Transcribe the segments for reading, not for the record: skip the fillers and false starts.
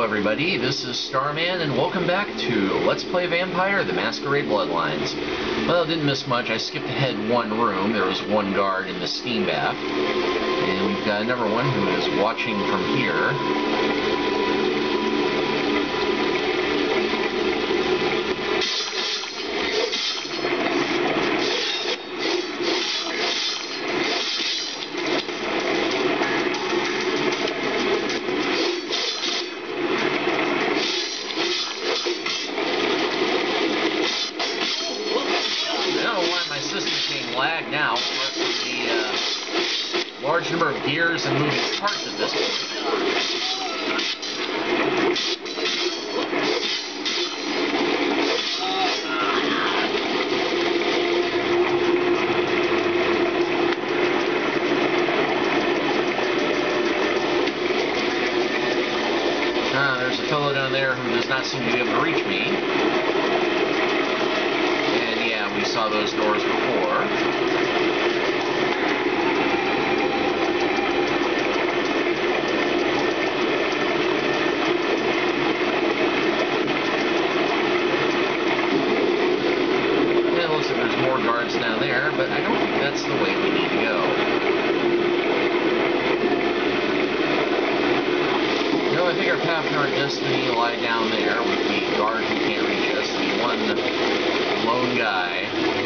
everybody, this is Starman, and welcome back to Let's Play Vampire: The Masquerade Bloodlines. Well, didn't miss much. I skipped ahead one room. There was one guard in the steam bath. And we've got another one who is watching from here. Lag now, plus the large number of gears and moving parts at this point. There's a fellow down there who does not seem to be able to reach me. And yeah, we saw those doors before. Guards down there, but I don't think that's the way we need to go. No, I think our path to our destiny lie down there with the guard who can't reach us, the one lone guy.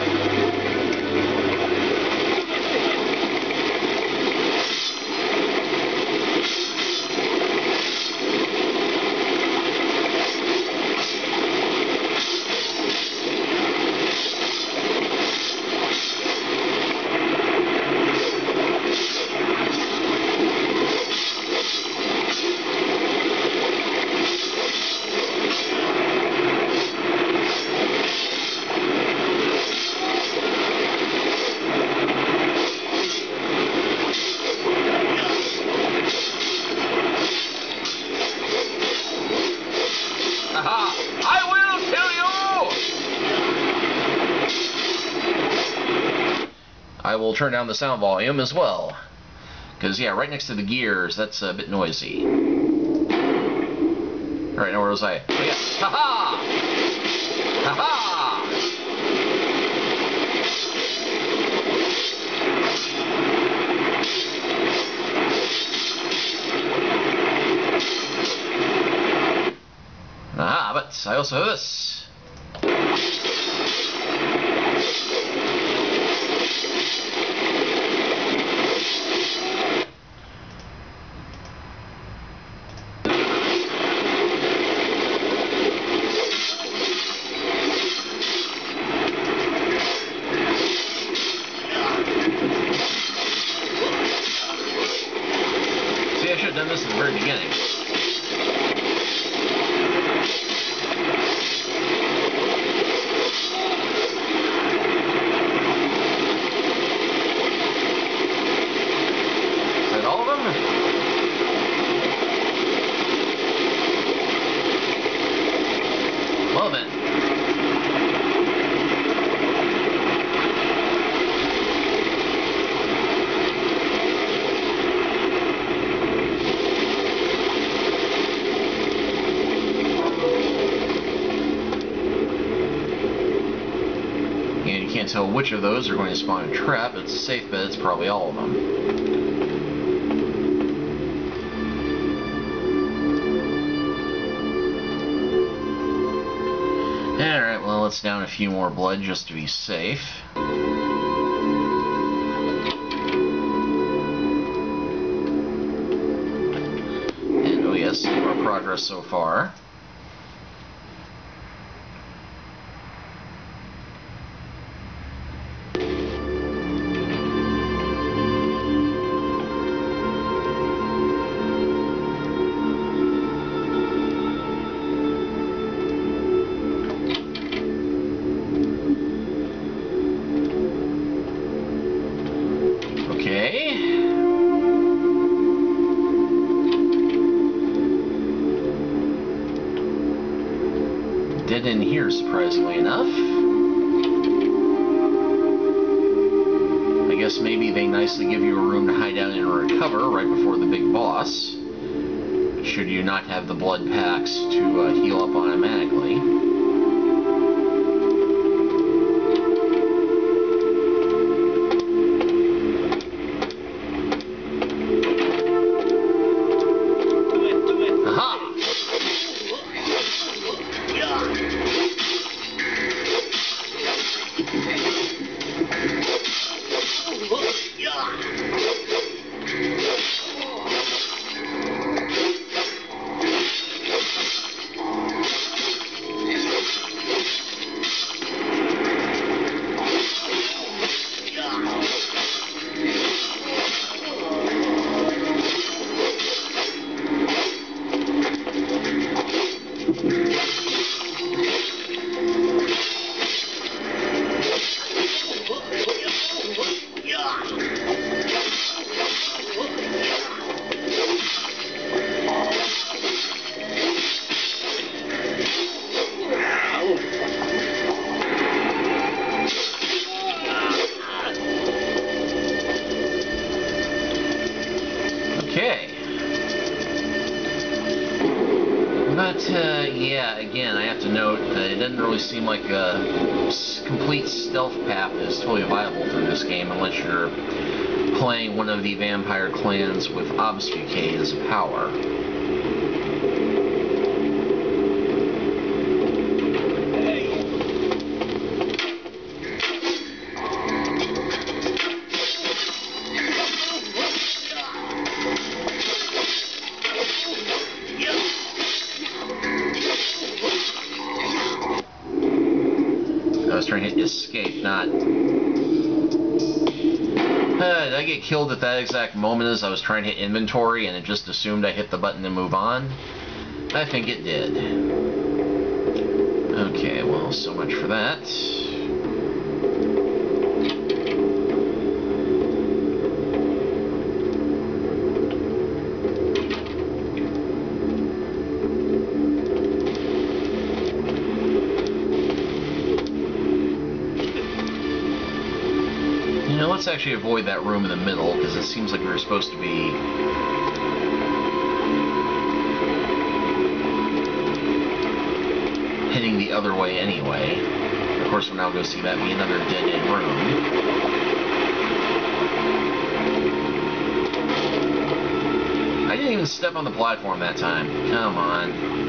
I will turn down the sound volume as well, because yeah, right next to the gears, that's a bit noisy. Alright, now where was I? Oh yeah, ha-ha! Ha-ha! Aha, but I also have this. I should have done this at the very beginning. Is that all of them? Well then. And you can't tell which of those are going to spawn a trap. It's a safe bet it's probably all of them. Alright, well, let's down a few more blood just to be safe. And oh yes, our progress so far. Dead in here, surprisingly enough. I guess maybe they nicely give you a room to hide out and recover right before the big boss. should you not have the blood packs to heal up automatically. Yeah, again, I have to note that it doesn't really seem like a complete stealth path is totally viable through this game unless you're playing one of the vampire clans with obfuscate as a power. I was trying to hit escape, not... did I get killed at that exact moment as I was trying to hit inventory and it just assumed I hit the button to move on? I think it did. Okay, well, so much for that. Let's actually avoid that room in the middle, because it seems like we were supposed to be heading the other way anyway. Of course, we'll now go see that be another dead-end room. I didn't even step on the platform that time. Come on.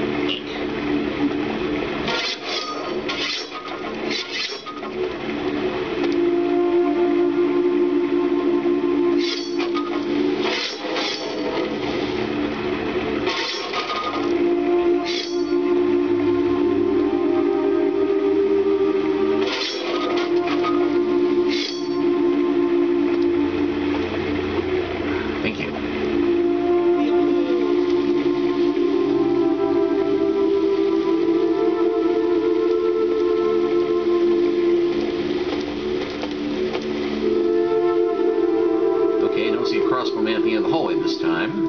Crossbow man at the end of the hallway this time.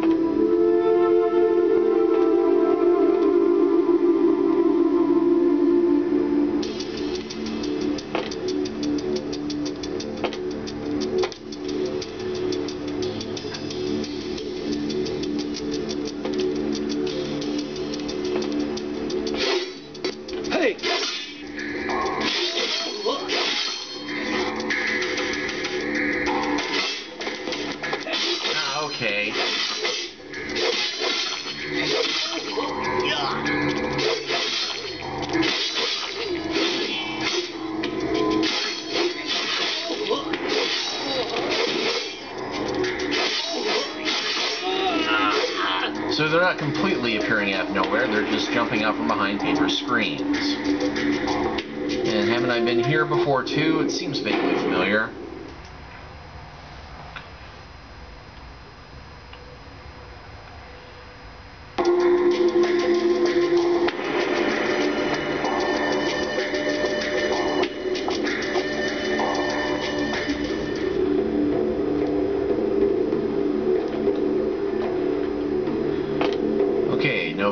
Hey! Okay. So they're not completely appearing out of nowhere, they're just jumping out from behind paper screens. And haven't I been here before too? It seems vaguely familiar. No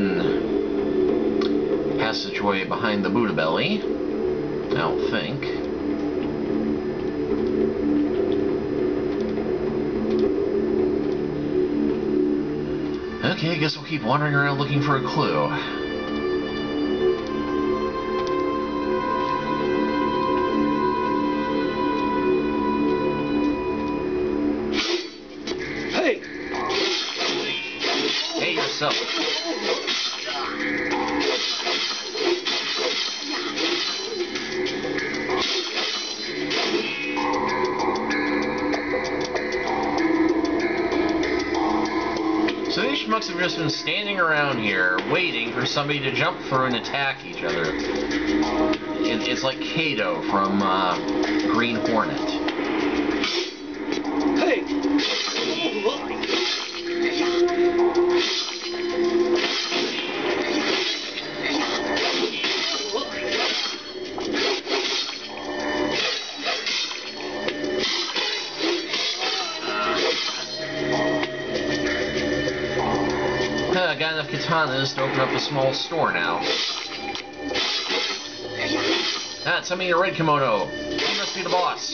hidden passageway behind the Buddha belly, I don't think. Okay, I guess we'll keep wandering around looking for a clue. Hey! Hey yourself. So these schmucks have just been standing around here waiting for somebody to jump through and attack each other. It's like Kato from Green Hornet. Hey! Got enough katanas to open up a small store now. Ah, somebody in a red kimono. He must be the boss.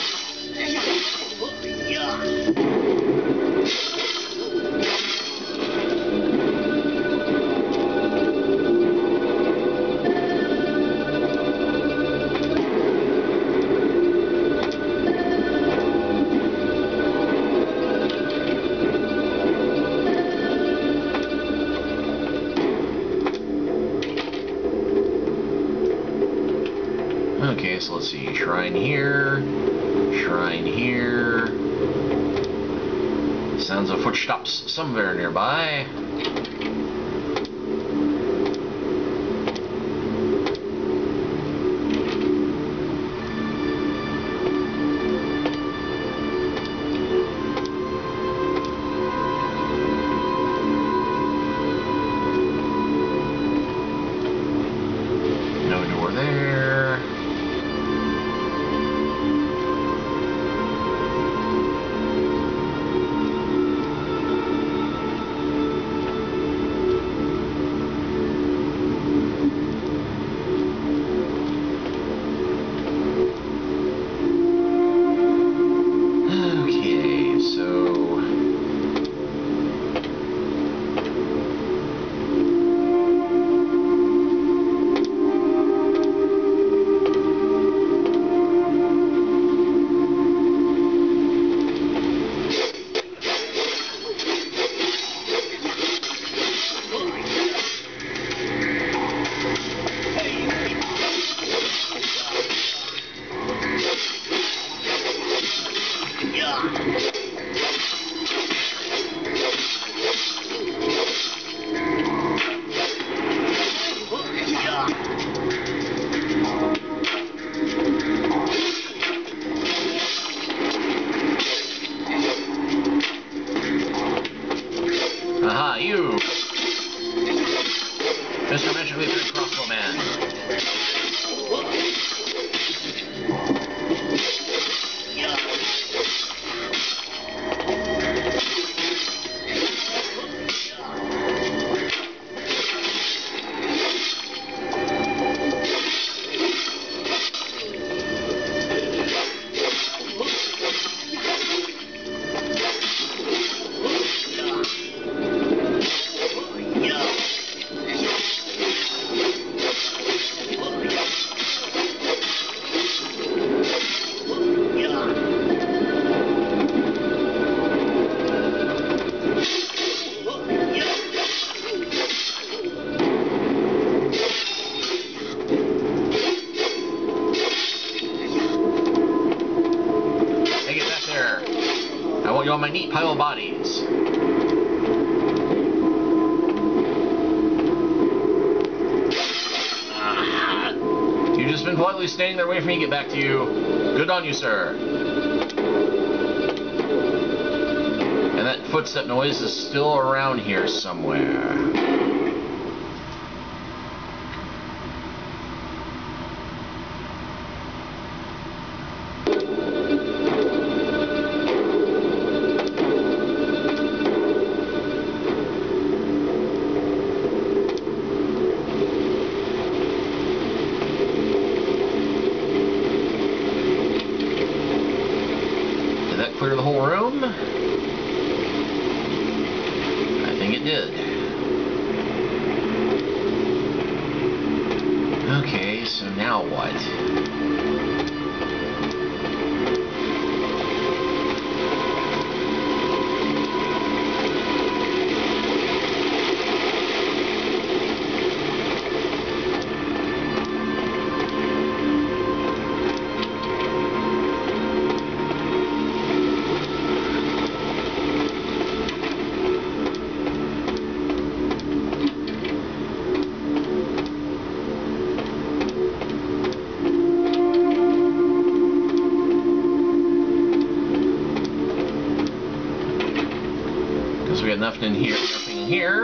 Okay, so let's see. Shrine here. Shrine here. Sounds of footsteps somewhere nearby. No door there. Okay, so aha, you! Mr. Magically Third Crossbow Man. Hey, get back there. I want you on my neat pile of bodies. You've just been politely standing there waiting for me to get back to you. Good on you, sir. And that footstep noise is still around here somewhere. Clear the whole room? I think it did. Now what? We got nothing in here, nothing in here.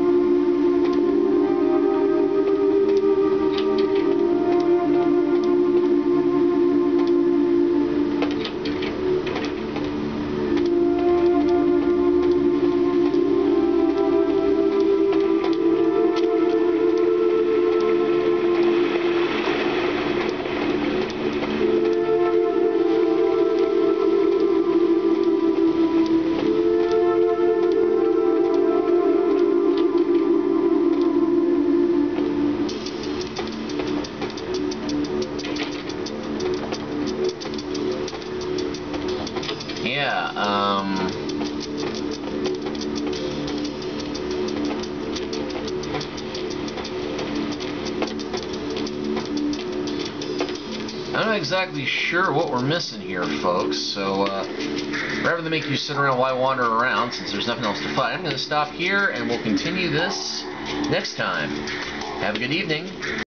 Yeah, I'm not exactly sure what we're missing here, folks, so rather than make you sit around while I wander around, since there's nothing else to fight, I'm going to stop here and we'll continue this next time. Have a good evening.